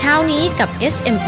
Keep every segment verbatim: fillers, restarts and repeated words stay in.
ช้านี้กับ เอส เอ็ม อี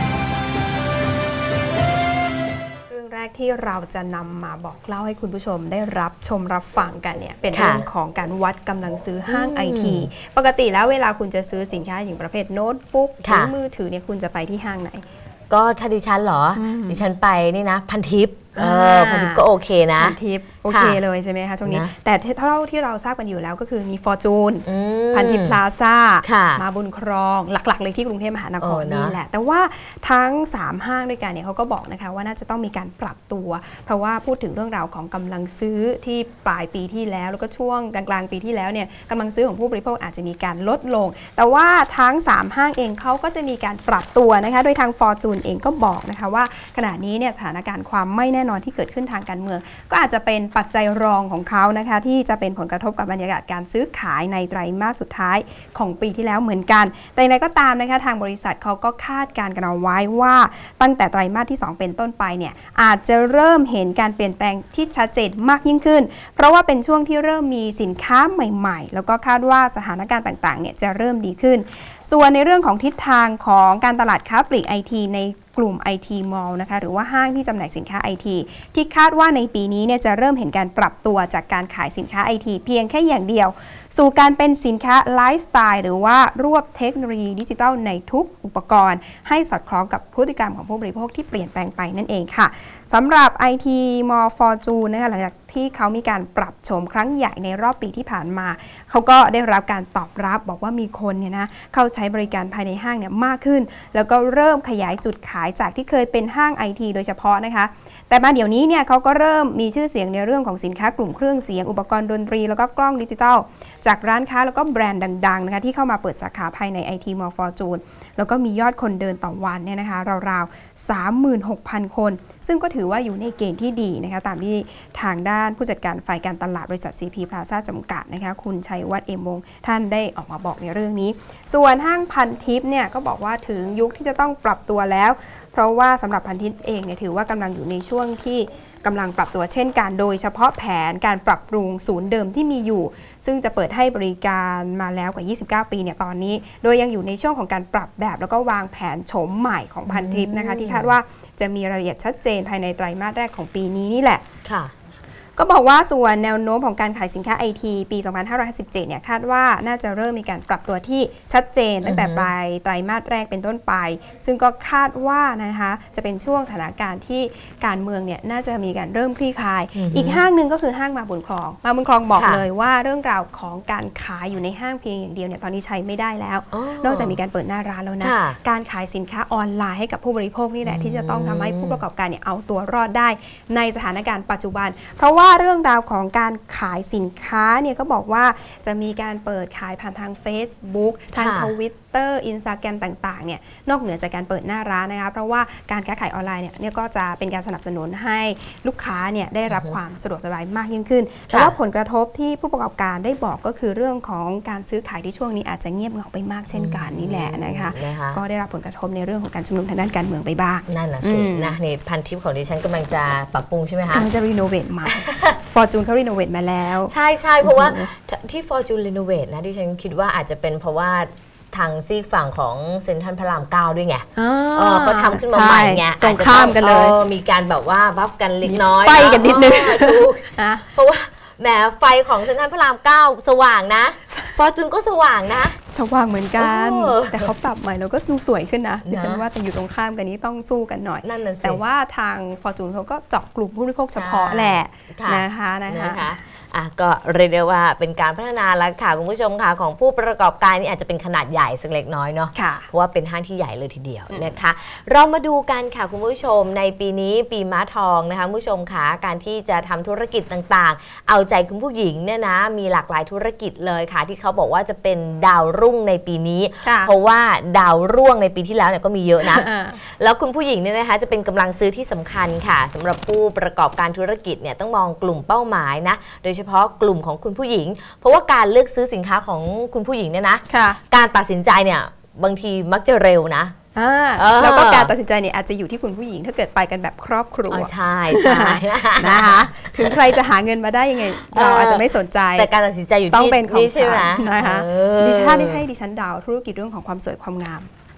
เรื่องแรกที่เราจะนำมาบอกเล่าให้คุณผู้ชมได้รับชมรับฟังกันเนี่ยเป็นเรื่องของการวัดกำลังซื้อห้างไอทีปกติแล้วเวลาคุณจะซื้อสินค้าอย่างประเภทโน้ตบุ๊กหรือมือถือเนี่ยคุณจะไปที่ห้างไหนก็ถ้าดิฉันเหรอดิฉันไปนี่นะพันทิปเออพันทิปก็โอเคนะพันทิปโอเคเลยใช่ไหมคะช่วงนี้แต่เท่าที่เราทราบกันอยู่แล้วก็คือมีฟอร์จูนพันทิปพลาซ่ามาบุญครองหลักๆเลยที่กรุงเทพมหานครนี่แหละแต่ว่าทั้งสามห้างด้วยกันเนี่ยเขาก็บอกนะคะว่าน่าจะต้องมีการปรับตัวเพราะว่าพูดถึงเรื่องราวของกำลังซื้อที่ปลายปีที่แล้วแล้วก็ช่วงกลางๆปีที่แล้วเนี่ยกำลังซื้อของผู้บริโภคอาจจะมีการลดลงแต่ว่าทั้งสามห้างเองเขาก็จะมีการปรับตัวนะคะโดยทางฟอร์จูนเองก็บอกนะคะว่าขณะนี้เนี่ยสถานการณ์ความไม่แน่นอนที่เกิดขึ้นทางการเมืองก็อาจจะเป็นปัจจัยรองของเขานะคะที่จะเป็นผลกระทบกับบรรยากาศการซื้อขายในไตรมาสสุดท้ายของปีที่แล้วเหมือนกันแต่อย่างไรก็ตามนะคะทางบริษัทเขาก็คาดการณ์กันเอาไว้ว่าตั้งแต่ไตรมาสที่สองเป็นต้นไปเนี่ยอาจจะเริ่มเห็นการเปลี่ยนแปลงที่ชัดเจนมากยิ่งขึ้นเพราะว่าเป็นช่วงที่เริ่มมีสินค้าใหม่ๆแล้วก็คาดว่าสถานการณ์ต่างๆเนี่ยจะเริ่มดีขึ้นส่วนในเรื่องของทิศทางของการตลาดค้าปลีก ไอ ที ในกลุ่ม ไอ ที Mall นะคะหรือว่าห้างที่จำหน่ายสินค้า ไอ ที ที่คาดว่าในปีนี้เนี่ยจะเริ่มเห็นการปรับตัวจากการขายสินค้า ไอ ที เพียงแค่อย่างเดียวสู่การเป็นสินค้าไลฟ์สไตล์หรือว่ารวบเทคโนโลยีดิจิทัลในทุกอุปกรณ์ให้สอดคล้องกับพฤติกรรมของผู้บริโภคที่เปลี่ยนแปลงไปนั่นเองค่ะสำหรับ ไอ ที Mall Fortune นะคะหลังจากที่เขามีการปรับโฉมครั้งใหญ่ในรอบปีที่ผ่านมาเขาก็ได้รับการตอบรับบอกว่ามีคนเนี่ยนะเข้าใช้บริการภายในห้างเนี่ยมากขึ้นแล้วก็เริ่มขยายจุดขายจากที่เคยเป็นห้าง ไอ ที โดยเฉพาะนะคะแต่มาเดี๋ยวนี้เนี่ยเขาก็เริ่มมีชื่อเสียงในเรื่องของสินค้ากลุ่มเครื่องเสียงอุปกรณ์ดนตรีแล้วก็กล้องดิจิทัลจากร้านค้าแล้วก็แบรนด์ดังๆนะคะที่เข้ามาเปิดสาขาภายใน ไอ ที Mall Fortune แล้วก็มียอดคนเดินต่อวันเนี่ยนะคะราวๆ สามหมื่นหกพัน คนซึ่งก็ถือว่าอยู่ในเกณฑ์ที่ดีนะคะตามที่ทางด้านผู้จัดการฝ่ายการตลาดบริษัท ซี พี Plaza จำกัดนะคะคุณชัยวัฒน์เอมวงศ์ท่านได้ออกมาบอกในเรื่องนี้ส่วนห้างพันทิปเนี่ยก็บอกว่าถึงยุคที่จะต้องปรับตัวแล้วเพราะว่าสำหรับพันทิปเองเนี่ยถือว่ากำลังอยู่ในช่วงที่กำลังปรับตัวเช่นกันโดยเฉพาะแผนการปรับปรุงศูนย์เดิมที่มีอยู่ซึ่งจะเปิดให้บริการมาแล้วกว่ายี่สิบเก้าปีเนี่ยตอนนี้โดยยังอยู่ในช่วงของการปรับแบบแล้วก็วางแผนโฉมใหม่ของพันทิปนะคะที่คาดว่าจะมีรายละเอียดชัดเจนภายในไตรมาสแรกของปีนี้นี่แหละค่ะก็บอกว่าส่วนแนวโน้มของการขายสินค้า ไอ ที ปี สองพันห้าร้อยห้าสิบเจ็ด เนี่ยคาดว่าน่าจะเริ่มมีการปรับตัวที่ชัดเจนตั้งแต่ปลายไตรมาสแรกเป็นต้นไปซึ่งก็คาดว่านะคะจะเป็นช่วงสถานการณ์ที่การเมืองเนี่ยน่าจะมีการเริ่มคลี่คลายอีกห้างหนึ่งก็คือห้างมาบุญครองมาบุญครองบอกเลยว่าเรื่องราวของการขายอยู่ในห้างเพียงอย่างเดียวเนี่ยตอนนี้ใช้ไม่ได้แล้วนอกจากมีการเปิดหน้าร้านแล้วนะการขายสินค้าออนไลน์ให้กับผู้บริโภคนี่แหละที่จะต้องทำให้ผู้ประกอบการเนี่ยเอาตัวรอดได้ในสถานการณ์ปัจจุบันเพราะว่าเรื่องราวของการขายสินค้าเนี่ยก็บอกว่าจะมีการเปิดขายผ่านทาง Facebook ทาง Twitter Instagram ต่างๆเนี่ยนอกเหนือจากการเปิดหน้าร้านนะคะเพราะว่าการค้าขายออนไลน์เนี่ยก็จะเป็นการสนับสนุนให้ลูกค้าเนี่ยได้รับความสะดวกสบายมากยิ่งขึ้นแต่ว่าผลกระทบที่ผู้ประกอบการได้บอกก็คือเรื่องของการซื้อขายที่ช่วงนี้อาจจะเงียบเหงาไปมากเช่นกันนี่แหละนะคะก็ได้รับผลกระทบในเรื่องของการชุมนุมทางด้านการเมืองไปบ้างนั่นแหละสินะนี่พันทิปของดิฉันกำลังจะปรับปรุงใช่ไหมคะกำลังจะรีโนเวทใหม่ Fortune เขารีโนเวทมาแล้วใช่ใช่เพราะว่าที่ Fortune รีโนเวทนะดิฉันคิดว่าอาจจะเป็นเพราะว่าทางซีกฝั่งของเซ็นทรัลพระรามเก้าด้วยไงเขาทำขึ้นมาใหม่ไงตรงข้ามกันเลยมีการแบบว่าบัฟกันเล็กน้อยไฟกันนิดนึงเพราะว่าแหมไฟของเซ็นทรัลพระรามเก้าสว่างนะฟอร์จูนก็สว่างนะสว่างเหมือนกันแต่เขาปรับใหม่แล้วก็ดูสวยขึ้นนะดิฉันว่าแต่อยู่ตรงข้ามกันนี้ต้องสู้กันหน่อยแต่ว่าทางฟอร์จูนเขาก็เจาะกลุ่มผู้บริโภคเฉพาะแหละนะคะนะคะอ่ะก็เรียกได้ว่าเป็นการพัฒนาแล้วค่ะคุณผู้ชมค่ะของผู้ประกอบการนี่อาจจะเป็นขนาดใหญ่สักเล็กน้อยเนาะเพราะว่าเป็นห้างที่ใหญ่เลยทีเดียวนะคะเรามาดูกันค่ะคุณผู้ชมในปีนี้ปีม้าทองนะคะคุณผู้ชมค่ะการที่จะทำธุรกิจต่างๆเอาใจคุณผู้หญิงเนี่ยนะมีหลากหลายธุรกิจเลยค่ะที่เขาบอกว่าจะเป็นดาวรุ่งในปีนี้เพราะว่าดาวร่วงในปีที่แล้วเนี่ยก็มีเยอะนะแล้วคุณผู้หญิงเนี่ยนะคะจะเป็นกำลังซื้อที่สำคัญค่ะสำหรับผู้ประกอบการธุรกิจเนี่ยต้องมองกลุ่มเป้าหมายนะโดยเฉพาะกลุ่มของคุณผู้หญิงเพราะว่าการเลือกซื้อสินค้าของคุณผู้หญิงเนี่ยนะการตัดสินใจเนี่ยบางทีมักจะเร็วนะแล้วก็การตัดสินใจเนี่ยอาจจะอยู่ที่คุณผู้หญิงถ้าเกิดไปกันแบบครอบครัวใช่ใช่นะคะถึงใครจะหาเงินมาได้ยังไงเราอาจจะไม่สนใจแต่การตัดสินใจอยู่ที่ต้องเป็นของใช่ไหมนะคะดิฉันได้ให้ดิฉันดาวธุรกิจเรื่องของความสวยความงาม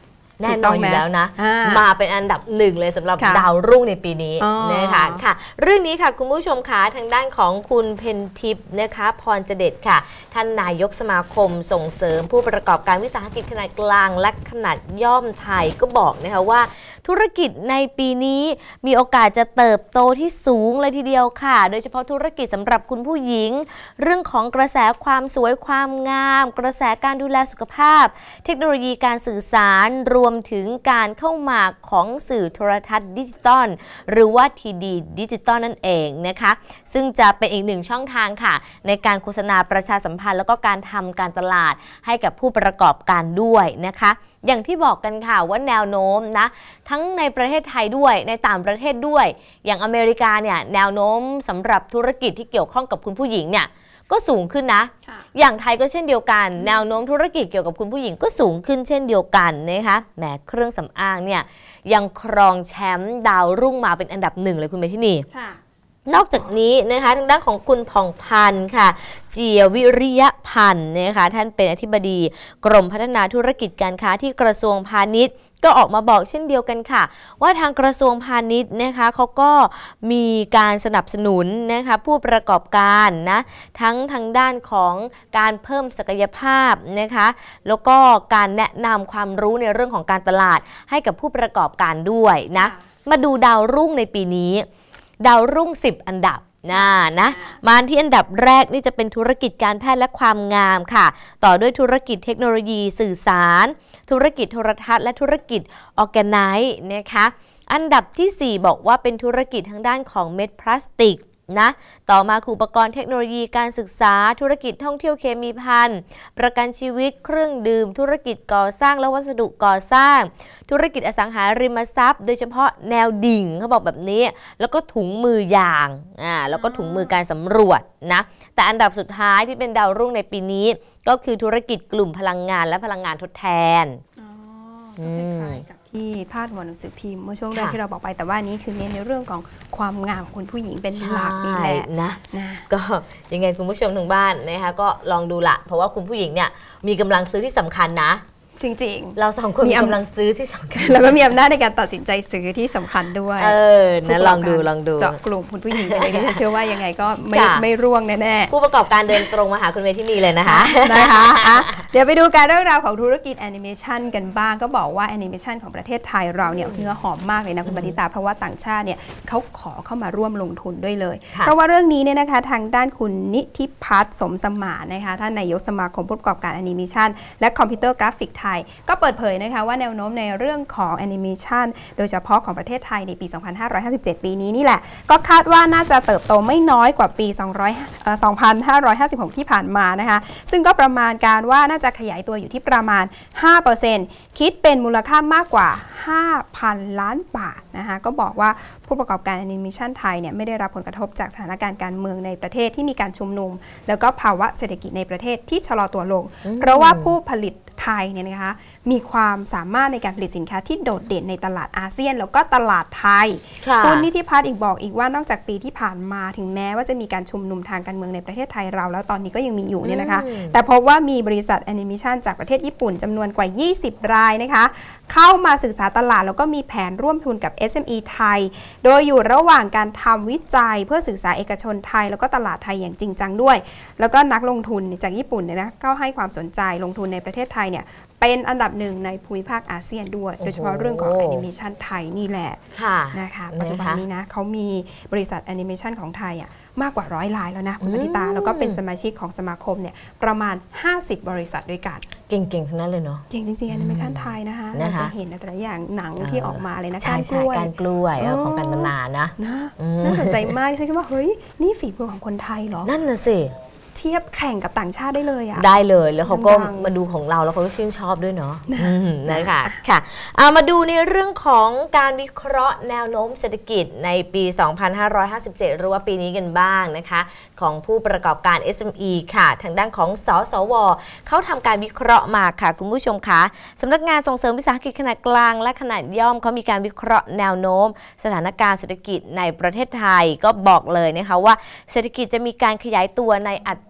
แน่นอนอยู่แล้วนะมาเป็นอันดับหนึ่งเลยสำหรับดาวรุ่งในปีนี้นะคะค่ะเรื่องนี้ค่ะคุณผู้ชมคะทางด้านของคุณเพนทิพย์นะคะพรเจเด็ดค่ะท่านนายกสมาคมส่งเสริมผู้ประกอบการวิสาหกิจขนาดกลางและขนาดย่อมไทยก็บอกนะคะว่าธุรกิจในปีนี้มีโอกาสจะเติบโตที่สูงเลยทีเดียวค่ะโดยเฉพาะธุรกิจสำหรับคุณผู้หญิงเรื่องของกระแสความสวยความงามกระแสการดูแลสุขภาพเทคโนโลยีการสื่อสารรวมถึงการเข้ามาของสื่อโทรทัศน์ดิจิตอลหรือว่าทีดีดิจิตอลนั่นเองนะคะซึ่งจะเป็นอีกหนึ่งช่องทางค่ะในการโฆษณาประชาสัมพันธ์แล้วก็การทำการตลาดให้กับผู้ประกอบการด้วยนะคะอย่างที่บอกกันค่ะว่าแนวโน้มนะทั้งในประเทศไทยด้วยในต่างประเทศด้วยอย่างอเมริกาเนี่ยแนวโน้มสำหรับธุรกิจที่เกี่ยวข้องกับคุณผู้หญิงเนี่ยก็สูงขึ้นนะอย่างไทยก็เช่นเดียวกันแนวโน้มธุรกิจเกี่ยวกับคุณผู้หญิงก็สูงขึ้นเช่นเดียวกันนะคะแหมเครื่องสำอางเนี่ยยังครองแชมป์ดาวรุ่งมาเป็นอันดับหนึ่งเลยคุณเมธินีนอกจากนี้นะคะทางด้านของคุณผ่องพันธ์ค่ะเจียวิริยพันธ์นะคะท่านเป็นอธิบดีกรมพัฒนาธุรกิจการค้าที่กระทรวงพาณิชย์ก็ออกมาบอกเช่นเดียวกันค่ะว่าทางกระทรวงพาณิชย์นะคะเขาก็มีการสนับสนุนนะคะผู้ประกอบการนะทั้งทางด้านของการเพิ่มศักยภาพนะคะแล้วก็การแนะนำความรู้ในเรื่องของการตลาดให้กับผู้ประกอบการด้วยนะมาดูดาวรุ่งในปีนี้ดาวรุ่งสิบอันดับนะนะมาที่อันดับแรกนี่จะเป็นธุรกิจการแพทย์และความงามค่ะต่อด้วยธุรกิจเทคโนโลยีสื่อสารธุรกิจโทรทัศน์และธุรกิจออร์แกไนซ์นะคะอันดับที่สี่บอกว่าเป็นธุรกิจทางด้านของเม็ดพลาสติกนะต่อมาคืออุปกรณ์เทคโนโลยีการศึกษาธุรกิจท่องเที่ยวเคมีภัณฑ์ประกันชีวิตเครื่องดื่มธุรกิจก่อสร้างและวัสดุก่อสร้างธุรกิจอสังหาริมทรัพย์โดยเฉพาะแนวดิ่งเขาบอกแบบนี้แล้วก็ถุงมือยางอ่าแล้วก็ถุงมือการสำรวจนะแต่อันดับสุดท้ายที่เป็นดาวรุ่งในปีนี้ก็คือธุรกิจกลุ่มพลังงานและพลังงานทดแทนอ๋อคล้ายๆกับที่พาดหัวหนังสือพิมพ์เมื่อช่วงแรกที่เราบอกไปแต่ว่านี้คือเน้นในเรื่องของความงามของคุณผู้หญิงเป็นหลักนี่แหละนะนะก็ยังไงคุณผู้ชมทางบ้านนะคะก็ลองดูละเพราะว่าคุณผู้หญิงเนี่ยมีกำลังซื้อที่สำคัญนะจริงๆเราสองคนมีกำลังซื้อที่สำคัญแล้วก็มีอำนาจในการตัดสินใจซื้อที่สำคัญด้วยเออนะลองดูลองดูเจาะกลุ่มคุณผู้หญิงเลยที่เชื่อว่ายังไงก็ไม่ไม่ร่วงแน่ๆผู้ประกอบการเดินตรงมาหาคุณเมย์ที่นี่เลยนะคะนะคะเดี๋ยวไปดูการเรื่องราวของธุรกิจแอนิเมชันกันบ้างก็บอกว่าแอนิเมชันของประเทศไทยเราเนี่ยเนื้อหอมมากเลยนะคุณปณิตาเพราะว่าต่างชาติเนี่ยเขาขอเข้ามาร่วมลงทุนด้วยเลยเพราะว่าเรื่องนี้เนี่ยนะคะทางด้านคุณนิธิพัฒน์สมสมานนะคะท่านนายกสมาคมผู้ประกอบการแอนิเมชันและคอมพิวเตอร์กราฟิกไทยก็เปิดเผยนะคะว่าแนวโน้มในเรื่องของแอนิเมชันโดยเฉพาะของประเทศไทยในปี สองพันห้าร้อยห้าสิบเจ็ด ปีนี้นี่แหละก็คาดว่าน่าจะเติบโตไม่น้อยกว่าปี สองพันห้าร้อยห้าสิบหก ที่ผ่านมานะคะซึ่งก็ประมาณการว่าน่าจะขยายตัวอยู่ที่ประมาณ ห้าเปอร์เซ็นต์ คิดเป็นมูลค่ามากกว่า ห้าพัน ล้านบาทนะคะก็บอกว่าผู้ประกอบการแอนิเมชันไทยเนี่ยไม่ได้รับผลกระทบจากสถานการณ์การเมืองในประเทศที่มีการชุมนุมแล้วก็ภาวะเศรษฐกิจในประเทศที่ชะลอตัวลงเพราะว่าผู้ผลิตไทยเนี่ยนะคะมีความสามารถในการผลิตสินค้าที่โดดเด่นในตลาดอาเซียนแล้วก็ตลาดไทยคุณนิธิพัฒน์อีกบอกอีกว่านอกจากปีที่ผ่านมาถึงแม้ว่าจะมีการชุมนุมทางการเมืองในประเทศไทยเราแล้วตอนนี้ก็ยังมีอยู่เนี่ยนะคะแต่พบว่ามีบริษัทแอนิเมชันจากประเทศญี่ปุ่นจำนวนกว่ายี่สิบรายนะคะเข้ามาศึกษาตลาดแล้วก็มีแผนร่วมทุนกับ เอส เอ็ม อี ไทยโดยอยู่ระหว่างการทำวิจัยเพื่อศึกษาเอกชนไทยแล้วก็ตลาดไทยอย่างจริงจังด้วยแล้วก็นักลงทุนจากญี่ปุ่นเนี่ยนะก็ให้ความสนใจลงทุนในประเทศไทยเนี่ยเป็นอันดับหนึ่งในภูมิภาคอาเซียนด้วยโดยเฉพาะเรื่องของแอนิเมชันไทยนี่แหละนะคะปัจจุบันนี้นะเขามีบริษัทแอนิเมชันของไทยอ่ะมากกว่าร้อยรายแล้วนะคุณปณิตาแล้วก็เป็นสมาชิกของสมาคมเนี่ยประมาณห้าสิบบริษัทด้วยกันเก่งๆทั้งนั้นเลยเนาะเก่งจริงๆแอนิเมชันไทยนะคะเราจะเห็นแต่ละอย่างหนังที่ออกมาเลยนะการกล้วยการกล้วยของกันนานนะน่าสนใจมากฉันคิดว่าเฮ้ยนี่ฝีมือของคนไทยเหรอนั่นน่ะสิเทียบแข่งกับต่างชาติได้เลยอะได้เลยแล้วเขาก็มาดูของเราแล้วเขาก็ชื่นชอบด้วยเนาะนะคะค่ะเอามาดูในเรื่องของการวิเคราะห์แนวโน้มเศรษฐกิจในปี สองพันห้าร้อยห้าสิบเจ็ด หรือว่าปีนี้กันบ้างนะคะของผู้ประกอบการ เอส เอ็ม อี ค่ะทางด้านของสสวเขาทำการวิเคราะห์มาค่ะคุณผู้ชมคะสำนักงานส่งเสริมวิสาหกิจขนาดกลางและขนาดย่อมเขามีการวิเคราะห์แนวโน้มสถานการณ์เศรษฐกิจในประเทศไทยก็บอกเลยนะคะว่าเศรษฐกิจจะมีการขยายตัวในอัต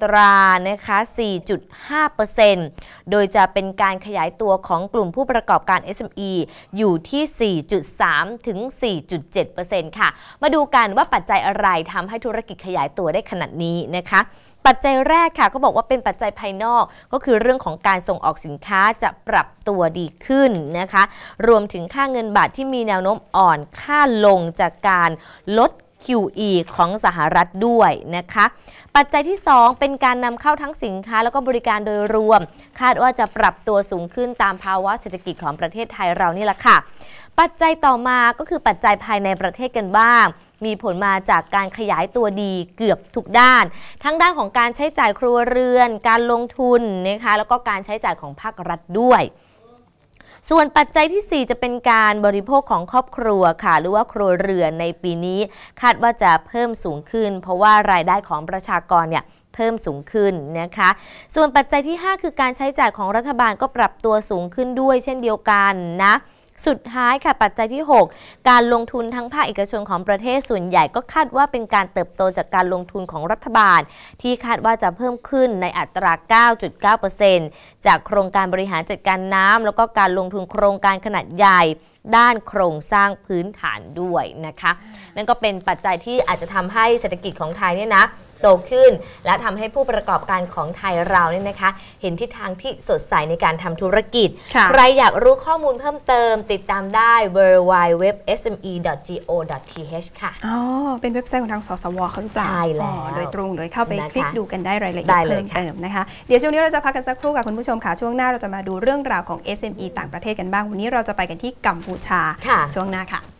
ตรานะคะ สี่จุดห้าเปอร์เซ็นต์ โดยจะเป็นการขยายตัวของกลุ่มผู้ประกอบการ เอส เอ็ม อี อยู่ที่ สี่จุดสาม ถึง สี่จุดเจ็ดเปอร์เซ็นต์ ค่ะมาดูกันว่าปัจจัยอะไรทำให้ธุรกิจขยายตัวได้ขนาดนี้นะคะปัจจัยแรกค่ะก็บอกว่าเป็นปัจจัยภายนอกก็คือเรื่องของการส่งออกสินค้าจะปรับตัวดีขึ้นนะคะรวมถึงค่าเงินบาทที่มีแนวโน้มอ่อนค่าลงจากการลด คิว อี ของสหรัฐด้วยนะคะปัจจัยที่สองเป็นการนำเข้าทั้งสินค้าแล้วก็บริการโดยรวมคาดว่าจะปรับตัวสูงขึ้นตามภาวะเศรษฐกิจของประเทศไทยเรานี่แหละค่ะปัจจัยต่อมาก็คือปัจจัยภายในประเทศกันบ้างมีผลมาจากการขยายตัวดีเกือบทุกด้านทั้งด้านของการใช้จ่ายครัวเรือนการลงทุนนะคะแล้วก็การใช้จ่ายของภาครัฐด้วยส่วนปัจจัยที่สี่จะเป็นการบริโภคของครอบครัวค่ะหรือว่าครัวเรือนในปีนี้คาดว่าจะเพิ่มสูงขึ้นเพราะว่ารายได้ของประชากรเนี่ยเพิ่มสูงขึ้นนะคะส่วนปัจจัยที่ห้าคือการใช้จ่ายของรัฐบาลก็ปรับตัวสูงขึ้นด้วยเช่นเดียวกันนะสุดท้ายค่ะปัจจัยที่หกการลงทุนทั้งภาคเอกชนของประเทศส่วนใหญ่ก็คาดว่าเป็นการเติบโตจากการลงทุนของรัฐบาลที่คาดว่าจะเพิ่มขึ้นในอัตรา เก้าจุดเก้าเปอร์เซ็นต์ จากโครงการบริหารจัดการน้ำแล้วก็การลงทุนโครงการขนาดใหญ่ด้านโครงสร้างพื้นฐานด้วยนะคะนั่นก็เป็นปัจจัยที่อาจจะทำให้เศรษฐกิจของไทยเนี่ยนะโตขึ้นและทำให้ผู้ประกอบการของไทยเราเนี่ยนะคะเห็นทิศทางที่สดใสในการทำธุรกิจใครอยากรู้ข้อมูลเพิ่มเติมติดตามได้ ดับเบิลยู ดับเบิลยู ดับเบิลยู ดอท เอส เอ็ม อี ดอท จี โอ ดอท ที เอช ค่ะอ๋อเป็นเว็บไซต์ของทางสสวเขาหรือเปล่าใช่แล้วโดยตรงเลยเข้าไปคลิกดูกันได้รายละเอียดเพิ่มเติมนะคะเดี๋ยวช่วงนี้เราจะพักกันสักครู่ค่ะคุณผู้ชมค่ะช่วงหน้าเราจะมาดูเรื่องราวของ เอส เอ็ม อี ต่างประเทศกันบ้างวันนี้เราจะไปกันที่กัมพูชาช่วงหน้าค่ะ